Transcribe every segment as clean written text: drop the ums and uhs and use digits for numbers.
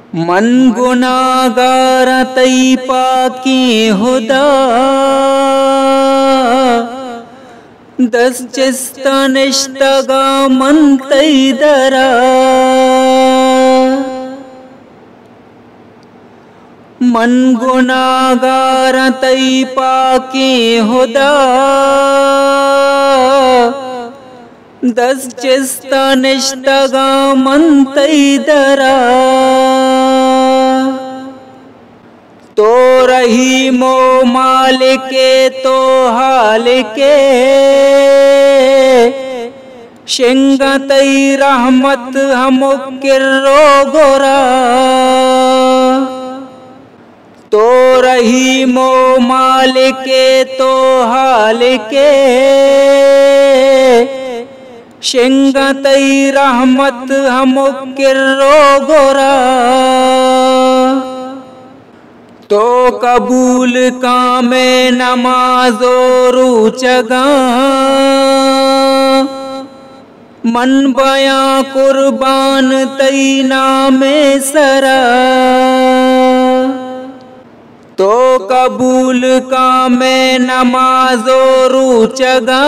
मन गुनागार तई पाकी हुदा, दस चिस्तनिष्टगा मन तई दरा। मन गुनागार तई पाकी हुदा, दस चिस्तनिष्टगा मन तई दरा। तो रही मो मालिके तो हालिके, शिंग तई रहमत हम किर्रो गोरा। तो रही मो मालिके तो हालिके, शिंग तई रहमत हम किर्रो गोरा। तो कबूल कामे नमाजो रुचगा, मन बया कुर्बान तई नामे सरा। तो कबूल कामे नमाजो रुचगा,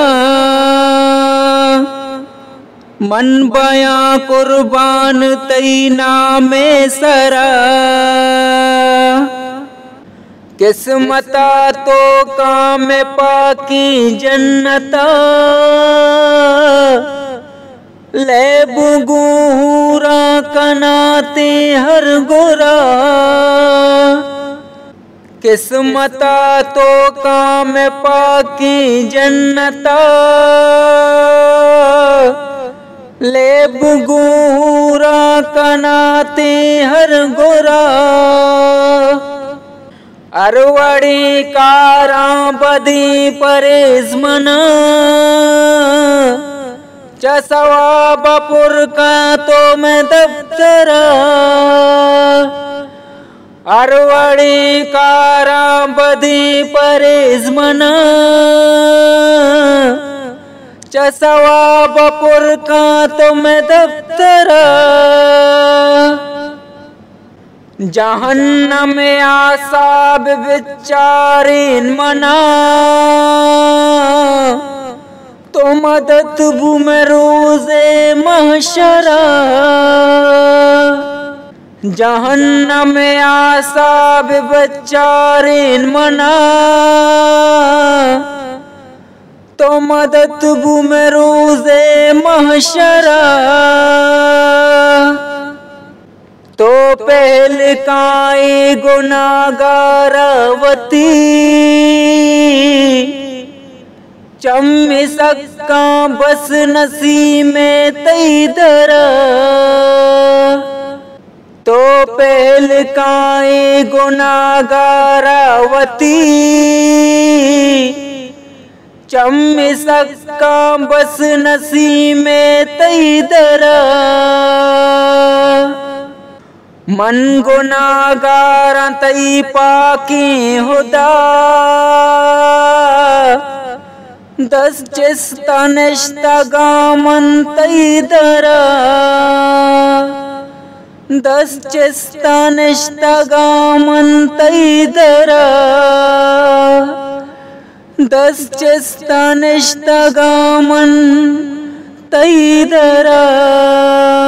मन बया कुर्बान तई नामे सरा। किस्मता तो काम पाकी जन्नता, ले बुगूरा कनाते हर गोरा। किस्मता तो काम पाकी जन्नता, ले बुगूरा कनाते हर गोरा। अरवड़ी कारा बदी परेज मना, चसवा बपुर का तो मैं दफ्तरा। अरवड़ी कारा बदी परेज मना, चसवा बपुर का तो मैं दफ्तरा। जहन्नम आसाब विचारीन मना, तो मदद बुमे रोज़े महशरा। जहन्नम आसाब विचारीन मना, तो मदद बुमे रोज़े महशरा। तो पहल काई गुनागारवती, चम्मी सक्का बस नसी में तई दरा। तो पहल काई गुनागारवती, चम्मी सक्का बस नसी में तई दरा। मन गुनागार तई पाकी हुदा, दस चिस्तनिष्टगा मन तई दरा। दस चिस्तनिष्टगा मन तई दरा। दस चिस्तनिष्टगा मन तई दरा।